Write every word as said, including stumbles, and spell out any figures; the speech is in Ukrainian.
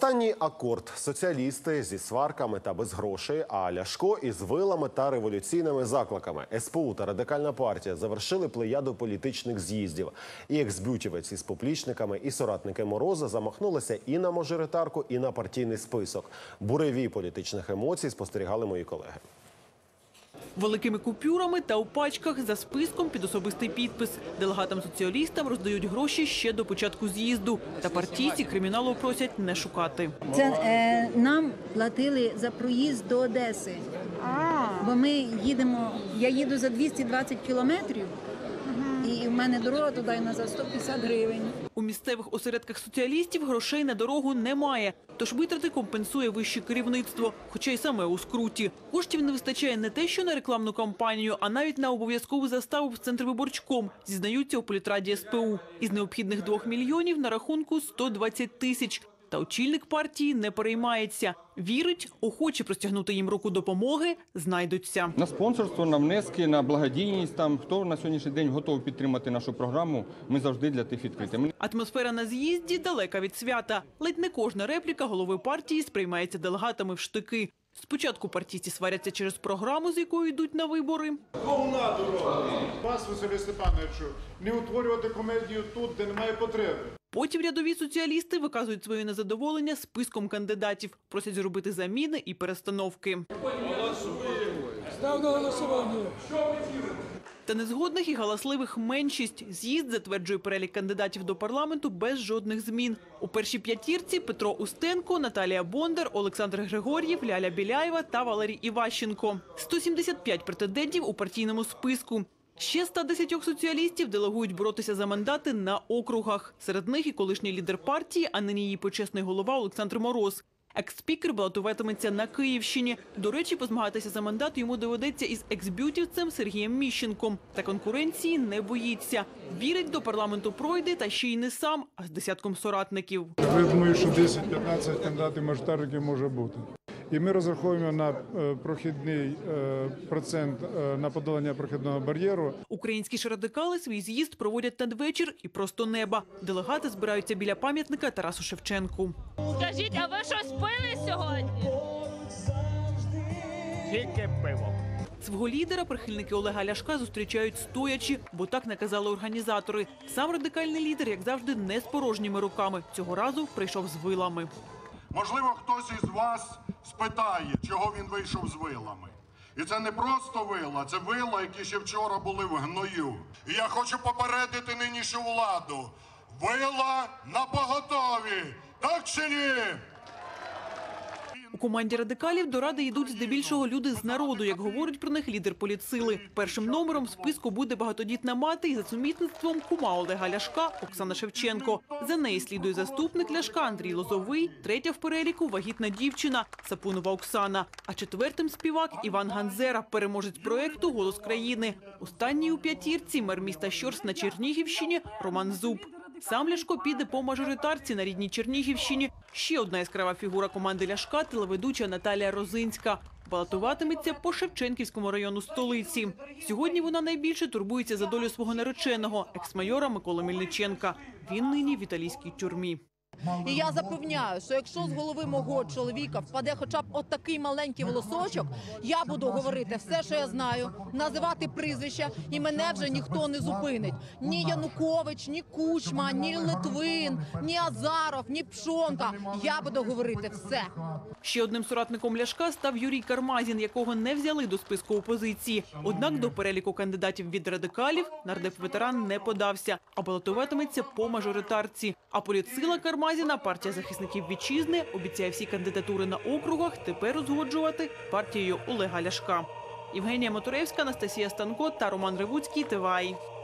Останній акорд. Соціалісти зі сварками та без грошей, а Ляшко із вилами та революційними закликами. ес пе у та Радикальна партія завершили плеяду політичних з'їздів. І ексбютівець із поплічниками, і соратники Мороза замахнулися і на мажоритарку, і на партійний список. Буревій політичних емоцій спостерігали мої колеги. Великими купюрами та у пачках за списком під особистий підпис. Делегатам-соціалістам роздають гроші ще до початку з'їзду. Та партійці криміналу просять не шукати. Це е, нам платили за проїзд до Одеси. Бо ми їдемо, я їду за двісті двадцять кілометрів. І в мене дорога туди на за сто п'ятдесят гривень. У місцевих осередках соціалістів грошей на дорогу немає. Тож витрати компенсує вище керівництво, хоча й саме у скруті. Коштів не вистачає не те, що на рекламну кампанію, а навіть на обов'язкову заставу в Центрвиборчком, зізнаються у політраді ес пе у. Із необхідних двох мільйонів на рахунку сто двадцять тисяч. Та очільник партії не переймається. Вірить, охочі простягнути їм руку допомоги знайдуться. На спонсорство, на внески, на благодійність, там, хто на сьогоднішній день готовий підтримати нашу програму, ми завжди для тих відкриті. Атмосфера на з'їзді далека від свята. Ледь не кожна репліка голови партії сприймається делегатами в штики. Спочатку партійці сваряться через програму, з якою йдуть на вибори. Головна дорога. Вас, Василю Степановичу, не утворювати комедію тут, де немає потреби. Потім рядові соціалісти виказують своє незадоволення списком кандидатів. Просять зробити заміни і перестановки. Став на голосування. Та незгодних і галасливих меншість. З'їзд затверджує перелік кандидатів до парламенту без жодних змін. У першій п'ятірці Петро Устенко, Наталія Бондар, Олександр Григор'єв, Ляля Біляєва та Валерій Іващенко. сто сімдесят п'ять претендентів у партійному списку. Ще ста десятьох соціалістів делегують боротися за мандати на округах. Серед них і колишній лідер партії, а нині її почесний голова Олександр Мороз. Екс-спікер балотуватиметься на Київщині. До речі, позмагатися за мандат йому доведеться із ексбютівцем Сергієм Міщенком. Та конкуренції не боїться. Вірить, до парламенту пройде, та ще й не сам, а з десятком соратників. Я думаю, що десять-п'ятнадцять кандидатів-мажоритарників може бути. І ми розраховуємо на прохідний процент, на подолання прохідного бар'єру. Українські ж радикали свій з'їзд проводять надвечір і просто неба. Делегати збираються біля пам'ятника Тарасу Шевченку. Скажіть, а ви щось пили сьогодні? Тільки пиво. Свого лідера прихильники Олега Ляшка зустрічають стоячи, бо так наказали організатори. Сам радикальний лідер, як завжди, не з порожніми руками. Цього разу прийшов з вилами. Можливо, хтось із вас спитає, чого він вийшов з вилами. І це не просто вила, це вила, які ще вчора були в гною. І я хочу попередити нинішню владу. Вила напоготові, так чи ні? У команді радикалів до Ради йдуть здебільшого люди з народу, як говорить про них лідер політсили. Першим номером в списку буде багатодітна мати і за сумісництвом кума Олега Ляшка Оксана Шевченко. За неї слідує заступник Ляшка Андрій Лозовий, третя в переліку вагітна дівчина Сапунова Оксана. А четвертим співак Іван Ганзера, переможець проєкту «Голос країни». Останній у п'ятірці мер міста Щорс на Чернігівщині Роман Зуб. Сам Ляшко піде по мажоритарці на рідній Чернігівщині. Ще одна яскрава фігура команди Ляшка – телеведуча Наталія Розинська. Балотуватиметься по Шевченківському району столиці. Сьогодні вона найбільше турбується за долю свого нареченого – екс-майора Миколи Мельниченка. Він нині в італійській тюрмі. І я запевняю, що якщо з голови мого чоловіка впаде хоча б от такий маленький волосочок, я буду говорити все, що я знаю, називати прізвища, і мене вже ніхто не зупинить. Ні Янукович, ні Кучма, ні Литвин, ні Азаров, ні Пшонка. Я буду говорити все. Ще одним соратником Ляшка став Юрій Кармазін, якого не взяли до списку опозиції. Однак до переліку кандидатів від радикалів нардеп-ветеран не подався, а балотуватиметься по мажоритарці. А політсила Кармазіна, партія захисників вітчизни, обіцяє всі кандидатури на округах тепер узгоджувати партією Олега Ляшка. Євгенія Моторевська, Анастасія Станко та Роман Ревуцький, ТВАЙ.